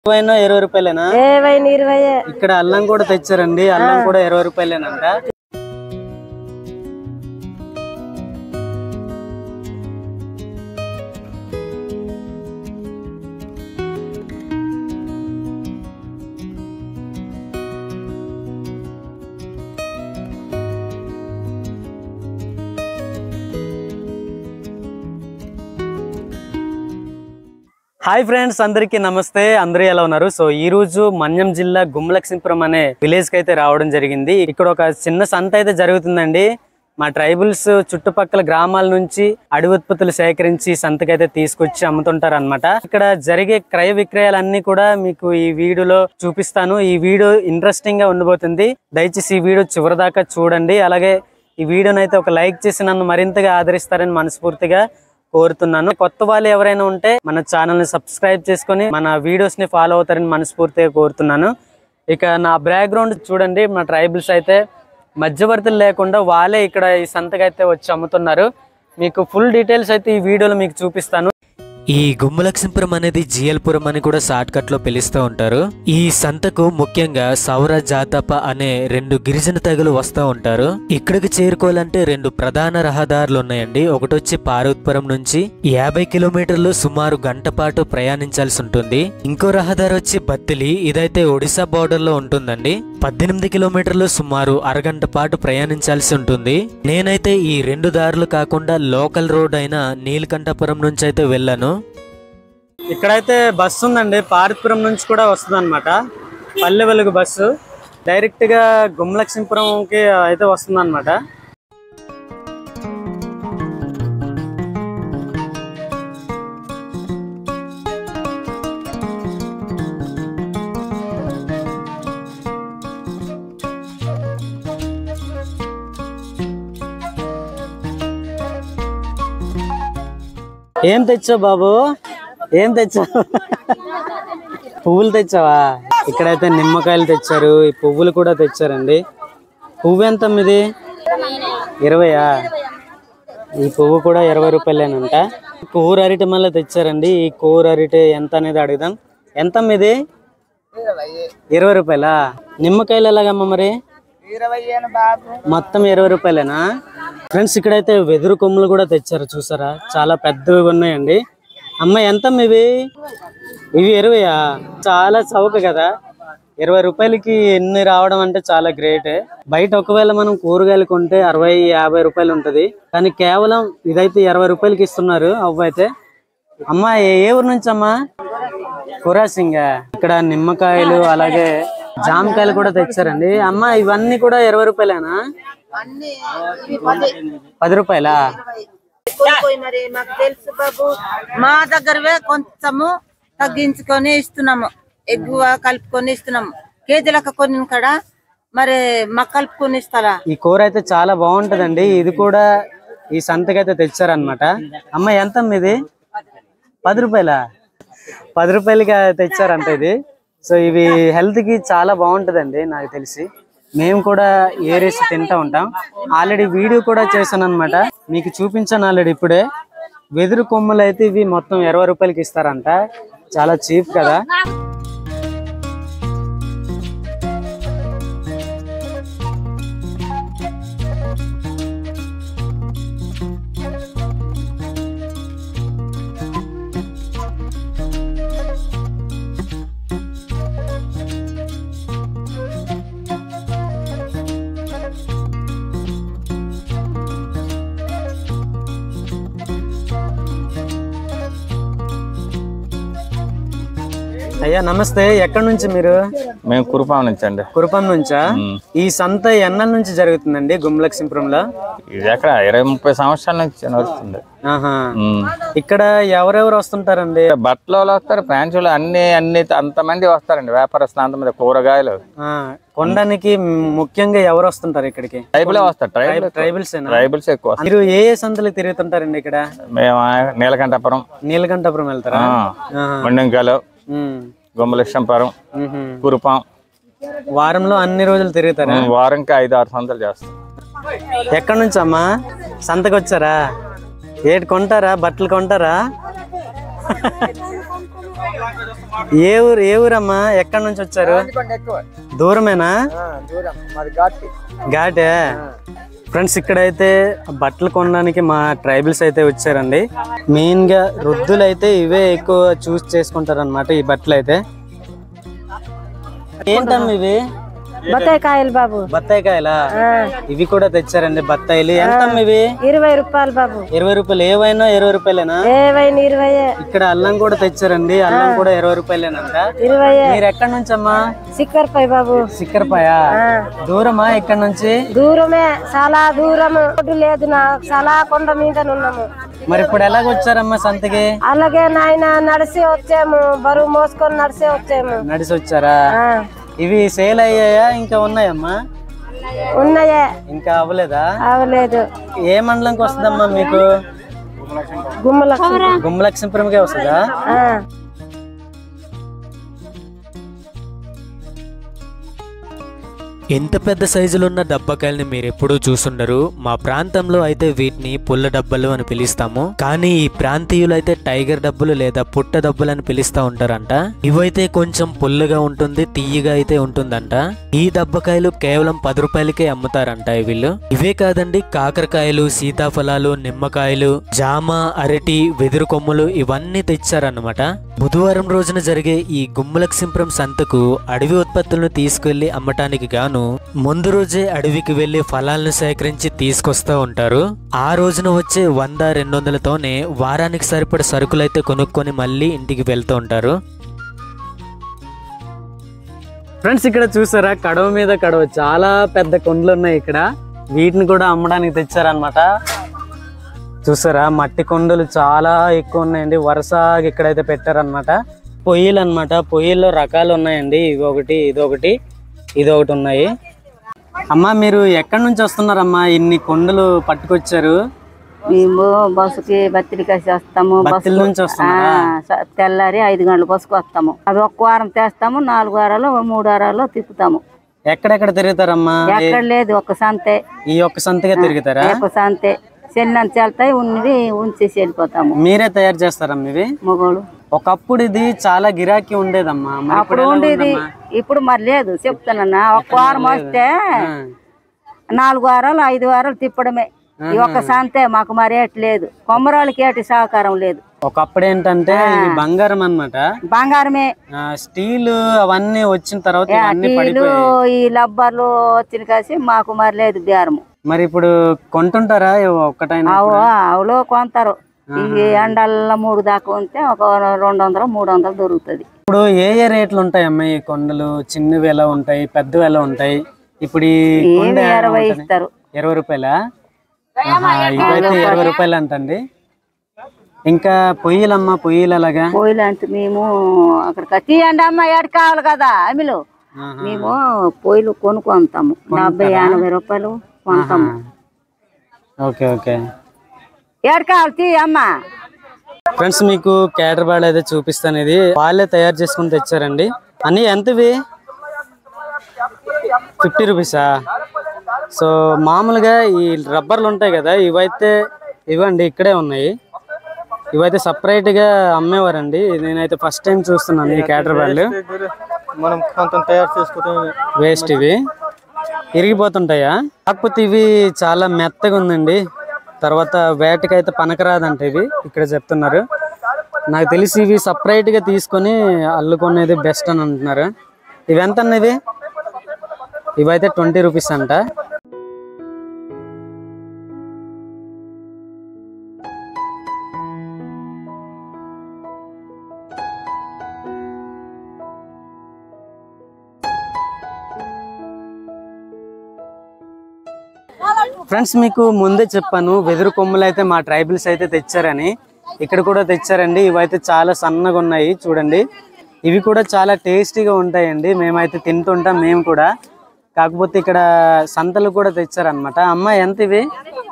20 రూపాయలేనా? ఇక్కడ అల్లం కూడా తెచ్చారండి, అల్లం కూడా 20 రూపాయలేనంట. హాయ్ ఫ్రెండ్స్, అందరికీ నమస్తే. అందరూ ఎలా ఉన్నారు? సో ఈ రోజు మన్యం జిల్లా గుమ్మలక్ష్మీపురం అనే విలేజ్ కి అయితే రావడం జరిగింది. ఇక్కడ ఒక చిన్న సంత అయితే జరుగుతుందండి. మా ట్రైబల్స్ చుట్టుపక్కల గ్రామాల నుంచి అడవి ఉత్పత్తులు సేకరించి సంతకైతే తీసుకొచ్చి అమ్ముతుంటారు అనమాట. ఇక్కడ జరిగే క్రయ విక్రయాలన్నీ కూడా మీకు ఈ వీడియోలో చూపిస్తాను. ఈ వీడియో ఇంట్రెస్టింగ్ గా ఉండబోతుంది. దయచేసి ఈ వీడియో చివరి దాకా చూడండి. అలాగే ఈ వీడియోని అయితే ఒక లైక్ చేసి నన్ను మరింతగా ఆదరిస్తారని మనస్ఫూర్తిగా కోరుతున్నాను. కొత్త వాళ్ళు ఎవరైనా ఉంటే మన ఛానల్ ని సబ్స్క్రైబ్ చేసుకొని మన వీడియోస్ ని ఫాలో అవుతారని మనస్ఫూర్తిగా కోరుతున్నాను. ఇక నా బ్యాక్గ్రౌండ్ చూడండి. మా ట్రైబల్స్ అయితే మధ్యవర్తులు లేకుండా వాళ్ళే ఇక్కడ ఈ సంతకైతే వచ్చి అమ్ముతున్నారు. మీకు ఫుల్ డీటెయిల్స్ అయితే ఈ వీడియోలో మీకు చూపిస్తాను. ఈ గుమ్మలక్ష్మీపురం అనేది జియల్పురం అని కూడా షార్ట్ కట్ లో పిలుస్తూ ఉంటారు. ఈ సంతకు ముఖ్యంగా సౌర జాతప అనే 2 గిరిజన తెగలు వస్తూ ఉంటారు. ఇక్కడికి చేరుకోవాలంటే 2 ప్రధాన రహదారులు ఉన్నాయండి. ఒకటి వచ్చి పార్వతీపురం నుంచి 50 కిలోమీటర్లు సుమారు గంట పాటు ప్రయాణించాల్సి ఉంటుంది. ఇంకో రహదారి వచ్చి బత్తిలి, ఇదైతే ఒడిశా బోర్డర్ లో ఉంటుందండి. 18 కిలోమీటర్లు సుమారు అరగంట పాటు ప్రయాణించాల్సి ఉంటుంది. నేనైతే ఈ 2 దారులు కాకుండా లోకల్ రోడ్ అయిన నీలకంఠపురం నుంచి అయితే వెళ్ళాను. ఇక్కడైతే బస్సు ఉందండి, పార్వతీపురం నుంచి కూడా వస్తుంది అనమాట. పల్లె వెలుగు బస్సు డైరెక్ట్ గా గుమ్మలక్ష్మీపురంకి అయితే వస్తుంది అనమాట. ఏం తెచ్చావు బాబు? ఏం తెచ్చావు? పువ్వులు తెచ్చావా? ఇక్కడైతే నిమ్మకాయలు తెచ్చారు, ఈ పువ్వులు కూడా తెచ్చారండి. పువ్వు ఎంత ఇది? 20. ఈ పువ్వు కూడా 20 రూపాయలేనంట. కూర అరటి మళ్ళీ తెచ్చారండి. ఈ కూర అరటి ఎంత అనేది అడుగుదాం. ఎంత ఇది? 20 రూపాయలా? నిమ్మకాయలు ఎలాగమ్మా మరి? మొత్తం 20 రూపాయలేనా? ఫ్రెండ్స్, ఇక్కడైతే వెదురు కొమ్ములు కూడా తెచ్చారు, చూసారా? చాలా పెద్దవి ఉన్నాయండి. అమ్మ ఎంత ఇవి? 20. చాలా చౌక కదా. 20 రూపాయలకి ఎన్ని రావడం అంటే చాలా గ్రేట్. బయట ఒకవేళ మనం కూరగాయలు కొంటే 60-50 రూపాయలు ఉంటది, కానీ కేవలం ఇదైతే 20 రూపాయలకి ఇస్తున్నారు. అవ్వైతే అమ్మ ఏ ఊరు నుంచి అమ్మా? కురాసింగ. ఇక్కడ నిమ్మకాయలు అలాగే జామకాయలు కూడా తెచ్చారండి. అమ్మ ఇవన్నీ కూడా 20 రూపాయలేనా? 10 రూపాయలా? మరి మాకు తెలుసు బాబు, మా దగ్గరవే కొంచెము తగ్గించుకొని ఇస్తున్నాము, ఎక్కువ కలుపుకొని ఇస్తున్నాము. కేజీలకు కొన్ని కాడ మరి మాకు కలుపుకొని ఇస్తారా? ఈ కూర అయితే చాలా బాగుంటదండి. ఇది కూడా ఈ సంతకైతే తెచ్చారనమాట. అమ్మ ఎంత ఇది? 10 రూపాయలా? 10 రూపాయలకి తెచ్చారంట ఇది. సో ఇవి హెల్త్ కి చాలా బాగుంటదండి. నాకు తెలిసి మేము కూడా ఏరేసి తింటా ఉంటాం. ఆల్రెడీ వీడియో కూడా చేశాను అనమాట, మీకు చూపించాను ఆల్రెడీ. ఇప్పుడే వెదురు కొమ్మలు అయితే ఇవి మొత్తం 20 రూపాయలకి ఇస్తారంట. చాలా చీప్ కదా. అయ్యా నమస్తే, ఎక్కడి నుంచి మీరు? మేము కురుపాం నుంచి అండి. కురుపాం నుంచా? ఈ సంత ఎన్నల నుంచి జరుగుతుందండి గుమ్మలక్ష్మీపురంలో? ఇది ఎక్కడ 20-30 సంవత్సరాల నుంచి నడుస్తుంది. ఇక్కడ ఎవరెవరు వస్తుంటారండి? బట్టలు వస్తారు, ఫ్యాన్సీలు అన్ని అంతమంది వస్తారండి. వ్యాపారస్తులు అంతమంది. కూరగాయలు కొనడానికి ముఖ్యంగా ఎవరు వస్తుంటారు ఇక్కడికి? ట్రైబులే వస్తారు. ట్రైబుల్స్ ఎక్కువ. మీరు ఏ సంతలు తిరుగుతుంటారండి ఇక్కడ? మేము నీలకంఠపురం వెళ్తారా? మండంకాలు, గుమ్మలక్ష్మీపురం, కురుపాం. వారంలో అన్ని రోజులు తిరుగుతారా? వారంకి 5-6 సంతలు చేస్తాం. ఎక్కడి నుంచి అమ్మా సంతకు వచ్చారా? ఏటి కొంటారా? బట్టలు కొంటారా? ఏ ఊరమ్మా? ఎక్కడి నుంచి వచ్చారు? దూరమేనా? ఘాటే. ఫ్రెండ్స్ ఇక్కడైతే బట్టలు కొనడానికి మా ట్రైబల్స్ అయితే వచ్చారండి. మెయిన్ గా వృద్ధులు అయితే ఇవే ఎక్కువ చూస్ చేసుకుంటారు అనమాట. ఈ బట్టలు అయితే ఏంటమ్మా ఇవి? బత్తాయి కాయలు బాబు. బత్తాయి కాయలా? ఇవి కూడా తెచ్చారండి బత్తాయిలు. ఎంత ఇవి? 20 రూపాయలు బాబు. 20 రూపాయలు. ఏవైనా 20 రూపాయలేనా? ఏవైనా 20. ఇక్కడ అల్లం కూడా తెచ్చారండి. అల్లం కూడా 20 రూపాయలేనంట. 20. మీరు ఎక్కడి నుంచి అమ్మా? సిక్కర్పై బాబు. సిక్కర్పాయ. దూరమా ఇక్కడ నుంచి? దూరమే, చాలా దూరము. రోడ్డు లేదు, చాలా కొండ మీద ఉన్నాము. మరి ఇప్పుడు ఎలాగొచ్చారమ్మా సంతకి? అలాగే నాయన నడిసి వచ్చాము, బరువు మోసుకొని నడిసి వచ్చాము. నడిచి వచ్చారా? ఇవి సేల్ అయ్యాయా ఇంకా ఉన్నాయమ్మా? ఉన్నాయే, ఇంకా అవ్వలేదా? అవలేదు. ఏ మండలంకి వస్తుందమ్మా మీకు? గుమ్మలక్ష్మీపురంకే వస్తుందా? ఎంత పెద్ద సైజులున్న డబ్బకాయల్ని మీరు ఎప్పుడూ చూసుండరు. మా ప్రాంతంలో అయితే వీటిని పుల్ల డబ్బలు అని పిలుస్తాము. కానీ ఈ ప్రాంతీయులు అయితే టైగర్ డబ్బులు లేదా పుట్ట డబ్బులు అని పిలుస్తా ఉంటారంట. ఇవైతే కొంచెం పుల్లగా ఉంటుంది, తీయగా అయితే ఉంటుందంట. ఈ డబ్బకాయలు కేవలం 10 రూపాయలకే అమ్ముతారంట వీళ్ళు. ఇవే కాదండి, కాకరకాయలు, సీతాఫలాలు, నిమ్మకాయలు, జామ, అరటి, వెదురు కొమ్ములు ఇవన్నీ తెచ్చారన్నమాట. బుధవారం రోజున జరిగే ఈ గుమ్మలక్ష్మీపురం సంతకు అడవి ఉత్పత్తులను తీసుకెళ్లి అమ్మటానికి గాను ముందు రోజే అడవికి వెళ్లి ఫలాలను సేకరించి తీసుకొస్తా ఉంటారు. ఆ రోజున వచ్చే 100-200తోనే వారానికి సరిపడ సరుకులైతే కొనుక్కొని మళ్ళీ ఇంటికి వెళ్తూ ఉంటారు. ఫ్రెండ్స్ ఇక్కడ చూసారా, కడవ మీద కడవ చాలా పెద్ద కొండలు ఉన్నాయి ఇక్కడ. వీటిని కూడా అమ్మడానికి తెచ్చారనమాట. చూసారా, మట్టి కొండలు చాలా ఎక్కువ ఉన్నాయండి. వరుసగా ఇక్కడైతే పెట్టారనమాట. పొయ్యిలు అనమాట. పొయ్యిల్లో రకాలు ఉన్నాయండి. ఇదొకటి, ఇదొకటి, ఇదొకటి ఉన్నాయి. అమ్మా మీరు ఎక్కడి నుంచి వస్తున్నారమ్మా? ఇన్ని కొండలు పట్టుకొచ్చారు. మేము బస్సుకి బత్తిడికేసి వస్తాము. బత్తిల నుంచి వస్తున్నారా? తెల్లారి 5 గంటల బస్సుకు వస్తాము. అవి 1 వారం తెస్తాము, 4 వారాలు 3 వారాలు తిప్పుతాము. ఎక్కడెక్కడ తిరుగుతారమ్మా? ఎక్కడ లేదు, ఒక్క సంతే. ఈ ఒక్క సంతగా తిరుగుతారా? ఒక్క సంతే. చెల్లినంత వెళ్తాయి, ఉన్నవి ఉంచేసి వెళ్ళిపోతాము. మీరే తయారు చేస్తారమ్మా ఇవి? మొగోడు. ఒకప్పుడు ఇది చాలా గిరాకీ ఉండేదమ్మా. అప్పుడు ఉండేది, ఇప్పుడు మరి లేదు. చెప్తానన్నా, 1 వారం వస్తే 4 వారాలు 5 వారాలు తిప్పడమే. ఈ ఒక్క సంతే. మాకు మరి ఏటి లేదు, కొమ్మరాళ్ళకి ఏటి సహకారం లేదు. ఒకప్పుడు ఏంటంటే ఇవి బంగారం అన్నమాట. బంగారమే. స్టీల్ అవన్నీ వచ్చిన తర్వాత ఈ లబ్బర్లు వచ్చిన కాసి మాకు మరి లేదు బేరము. మరి ఇప్పుడు కొంటుంటారా? ఒక్కటైనా ఆవులో కొంటారు. ఈ ఎండల్లో 3 దాకా ఉంటే ఒక 200-300 దొరుకుతుంది. ఇప్పుడు ఏ ఏ రేట్లు ఉంటాయమ్మా ఈ కొండలు? చిన్నవి ఎలా ఉంటాయి, పెద్దవి ఎలా ఉంటాయి? ఇప్పుడు ఈ 20 ఇస్తారు. 20 రూపాయలా? ఇవైతే 20 రూపాయలు అంటండి. ఇంకా పొయ్యిలమ్మా, పొయ్యిలు అలాగా? పొయ్యిలు అంటే మేము అక్కడ తీయండి అమ్మ, ఏడు కావాలి కదా అమిలు. మేము పొయ్యిలు కొనుక్కుంటాము. 70-80 రూపాయలు కొంటాము. Okay okay. ఏడు కావాలి తీ అమ్మ. ఫ్రెండ్స్ మీకు క్యాటర్ బాల్ అయితే చూపిస్తాను. ఇది వాళ్ళే తయారు చేసుకుని తెచ్చారండి. అన్ని ఎంతవి? 50 రూపీసా? సో మామూలుగా ఈ రబ్బర్లు ఉంటాయి కదా, ఇవైతే ఇవ్వండి ఇక్కడే ఉన్నాయి. ఇవైతే సపరేట్ గా అమ్మేవారండి. నేనైతే ఫస్ట్ టైం చూస్తున్నాను ఈ క్యాటర్ బాల్. మనం కొంత తయారు చేసుకుంటాం. వేస్ట్ ఇవి ఇరిగిపోతుంటాయా? కాకపోతే ఇవి చాలా మెత్తగా ఉందండి. తర్వాత వేటకైతే పనకరాదంట ఇవి ఇక్కడ చెప్తున్నారు. నాకు తెలిసి ఇవి సపరేట్ గా తీసుకొని అల్లుకునేది బెస్ట్ అని అంటున్నారు. ఇవి ఎంత అన్నది? ఇవైతే 20 రూపీస్ అంట. ఫ్రెండ్స్ మీకు ముందే చెప్పాను, వెదురు కొమ్ములు అయితే మా ట్రైబల్స్ అయితే తెచ్చారని. ఇక్కడ కూడా తెచ్చారండి. ఇవైతే చాలా సన్నగా ఉన్నాయి చూడండి. ఇవి కూడా చాలా టేస్టీగా ఉంటాయండి. మేమైతే తింటుంటాం మేము కూడా. కాకపోతే ఇక్కడ సంతలు కూడా తెచ్చారనమాట. అమ్మ ఎంత ఇవి?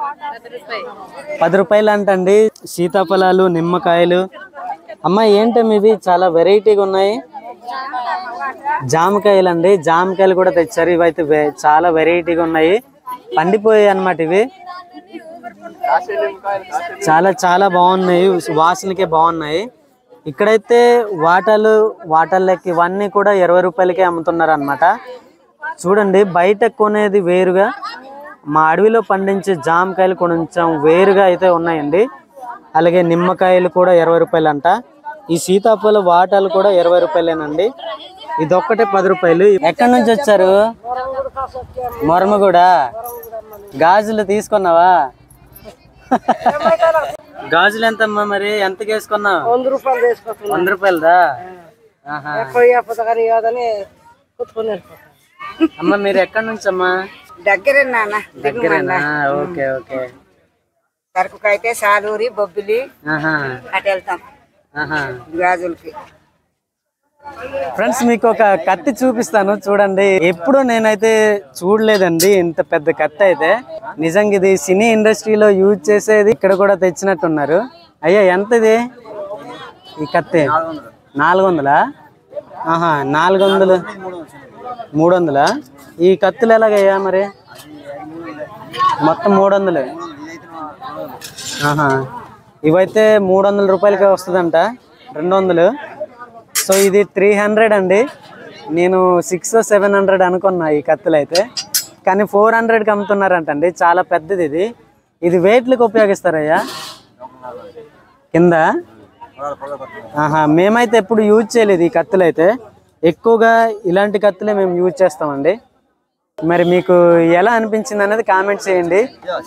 10 రూపాయలు అంటండి. సీతాఫలాలు, నిమ్మకాయలు. అమ్మ ఏంటమ్మ ఇవి? చాలా వెరైటీగా ఉన్నాయి. జామకాయలు అండి. జామకాయలు కూడా తెచ్చారు. ఇవైతే చాలా వెరైటీగా ఉన్నాయి. పండిపోయాయి అన్నమాట ఇవి. చాలా చాలా బాగున్నాయి, వాసనకే బాగున్నాయి. ఇక్కడైతే వాటర్లకి ఇవన్నీ కూడా 20 రూపాయలకే అమ్ముతున్నారు అనమాట. చూడండి బయట కొనేది వేరుగా, మా అడవిలో పండించే జామకాయలు కొంచెం వేరుగా అయితే ఉన్నాయండి. అలాగే నిమ్మకాయలు కూడా 20 రూపాయలు అంట. ఈ సీతాఫల వాటాలు కూడా 20 రూపాయలేనండి. ఇదొక్కటే 10 రూపాయలు. ఎక్కడి నుంచి వచ్చారు? మొరమగూడ. గాజులు తీసుకున్నావా? గాజులు ఎంతమ్మా మరి? ఎంతకి వేసుకున్నావు? 100 రూపాయలు తీసుకొచ్చుకున్నాను. 100 రూపాయలదా? అమ్మ మీరు ఎక్కడి నుంచి అమ్మా? దగ్గరే నాన్న. దగ్గరేనా? Okay okay. సరుకుకైతే సాలూరి బొబ్బిలి అటు వెళ్తాం గాజులకి. ఫ్రెండ్స్ మీకు ఒక కత్తి చూపిస్తాను చూడండి. ఎప్పుడు నేనైతే చూడలేదండి ఇంత పెద్ద కత్తి అయితే. నిజంగా ఇది సినీ ఇండస్ట్రీలో యూజ్ చేసేది ఇక్కడ కూడా తెచ్చినట్టున్నారు. అయ్యా ఎంతది ఈ కత్తి? 400? 400 300? ఈ కత్తులు ఎలాగయ్యా మరి? మొత్తం 300. ఇవైతే 300 రూపాయలకే వస్తుందంట, 200. సో ఇది 300 అండి. నేను 600-700 అనుకున్నా ఈ కత్తులు అయితే, కానీ 400కి అమ్ముతున్నారంటండి. చాలా పెద్దది ఇది. ఇది వెయిట్లకు ఉపయోగిస్తారయ్యా కింద? మేమైతే ఎప్పుడు యూజ్ చేయలేదు ఈ కత్తులు అయితే. ఎక్కువగా ఇలాంటి కత్తులే మేము యూజ్ చేస్తామండి. మరి మీకు ఎలా అనిపించింది అనేది కామెంట్ చేయండి.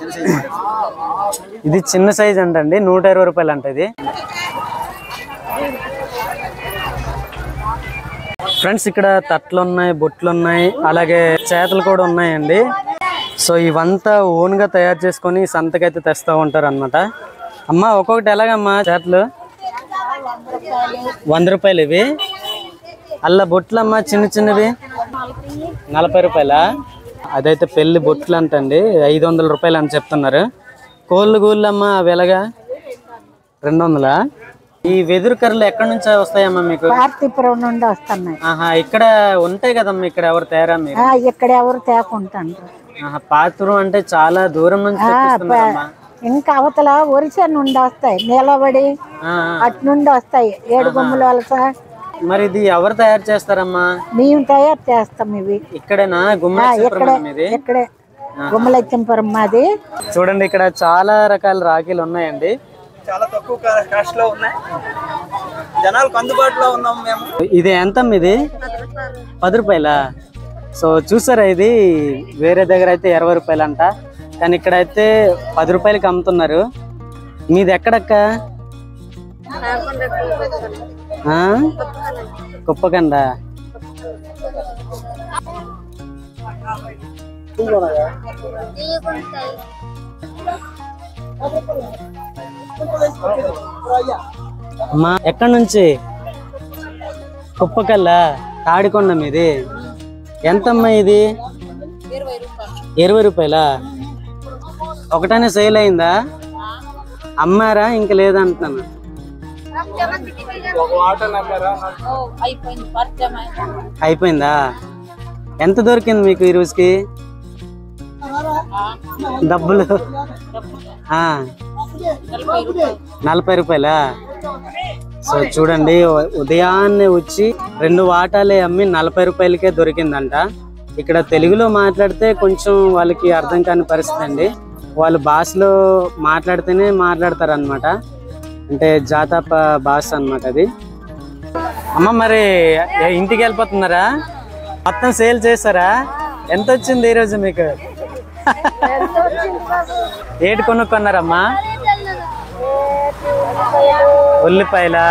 ఇది చిన్న సైజ్ అంటండి, 120 రూపాయలు అంట ఇది. ఫ్రెండ్స్ ఇక్కడ తట్లు ఉన్నాయి, బొట్లు ఉన్నాయి, అలాగే చేతలు కూడా ఉన్నాయండి. సో ఇవంతా ఓన్గా తయారు చేసుకొని సంతకైతే తెస్తూ ఉంటారు అనమాట. అమ్మ ఒక్కొక్కటి ఎలాగమ్మా చేతలు? 100 రూపాయలు ఇవి. అలా బొట్లమ్మా చిన్న చిన్నవి 40 రూపాయలా? అదైతే పెళ్లి బొట్లు అంటండి, 500 రూపాయలు అని చెప్తున్నారు. కోళ్ళు గూళ్ళమ్మా అవి ఎలాగా? 200? ఈ వెదురు కర్రలు ఎక్కడి నుంచి వస్తాయమ్మా మీకు? పార్తీపురం నుండి వస్తున్నాయి. ఇక్కడ ఉంటాయి కదమ్మా, ఇక్కడ ఎవరు తేరా మీరు? ఇక్కడ ఎవరు తేకుంటారు. పాత్రం అంటే చాలా దూరం నుంచి తెప్పిస్తున్నారమ్మా. ఇంకా అవతల ఒరిసా నుండి వస్తాయి, నిలబడి అటు నుండి వస్తాయి 7 గుమ్మల వలస. మరి ఇది ఎవరు తయారు చేస్తారమ్మా? మేము తయారు చేస్తాం ఇవి. ఇక్కడేనా? ఇక్కడే గుమ్మలక్ష్మీపురం మాది. చూడండి ఇక్కడ చాలా రకాల రాఖీలు ఉన్నాయండి. చాలా తక్కువ కాస్ట్ లో ఉన్నాయి, జనాలకు అందుబాటులో ఉన్నాం మేము. ఇది ఎంత ఇది? 10 రూపాయలా? సో చూసారా, ఇది వేరే దగ్గర అయితే 20 రూపాయలు అంట, కానీ ఇక్కడైతే 10 రూపాయలకి అమ్ముతున్నారు. మీది ఎక్కడక్క? కుప్పకండ. అమ్మా ఎక్కడి నుంచి? కుప్పకల్లా, తాడికొండ మీది. ఎంతమ్మా ఇది? 20 రూపాయలా? ఒకటనే సేల్ అయిందా? అమ్మారా ఇంకా లేదంటున్నాను? అయిపోయిందా? ఎంత దొరికింది మీకు ఈ రోజుకి డబ్బులు? 40 రూపాయలా? సో చూడండి, ఉదయాన్నే వచ్చి 2 వాటాలే అమ్మి 40 రూపాయలకే దొరికిందంట. ఇక్కడ తెలుగులో మాట్లాడితే కొంచెం వాళ్ళకి అర్థం కాని పరిస్థితి అండి. వాళ్ళు భాషలో మాట్లాడితేనే మాట్లాడతారు అనమాట, అంటే జాతప భాష అనమాట అది. అమ్మ మరి ఇంటికి వెళ్ళిపోతున్నారా? మొత్తం సేల్ చేస్తారా? ఎంత వచ్చింది ఈరోజు మీకు? ఏటి కొనుక్కున్నారమ్మా? ఉల్లిపాయలా?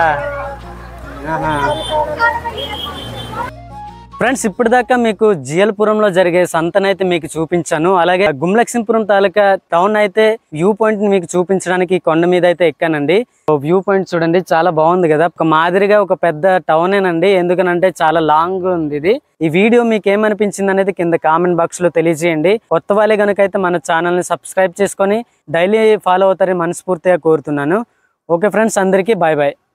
ఫ్రెండ్స్ ఇప్పటిదాకా మీకు జియల్పురంలో జరిగే సంతనైతే మీకు చూపించాను. అలాగే గుమ్లక్ష్మీపురం తాలూకా టౌన్ అయితే వ్యూ పాయింట్ ని మీకు చూపించడానికి కొండ మీద అయితే ఎక్కానండి. వ్యూ పాయింట్ చూడండి, చాలా బాగుంది కదా. ఒక మాదిరిగా ఒక పెద్ద టౌనేనండి, ఎందుకనంటే చాలా లాంగ్ ఉంది ఇది. ఈ వీడియో మీకు ఏమనిపించింది అనేది కింద కామెంట్ బాక్స్ లో తెలియజేయండి. కొత్త వాళ్ళే కనుకైతే మన ఛానల్ ని సబ్స్క్రైబ్ చేసుకొని డైలీ ఫాలో అవుతారని మనస్ఫూర్తిగా కోరుతున్నాను. ఓకే ఫ్రెండ్స్, అందరికీ బాయ్ బాయ్.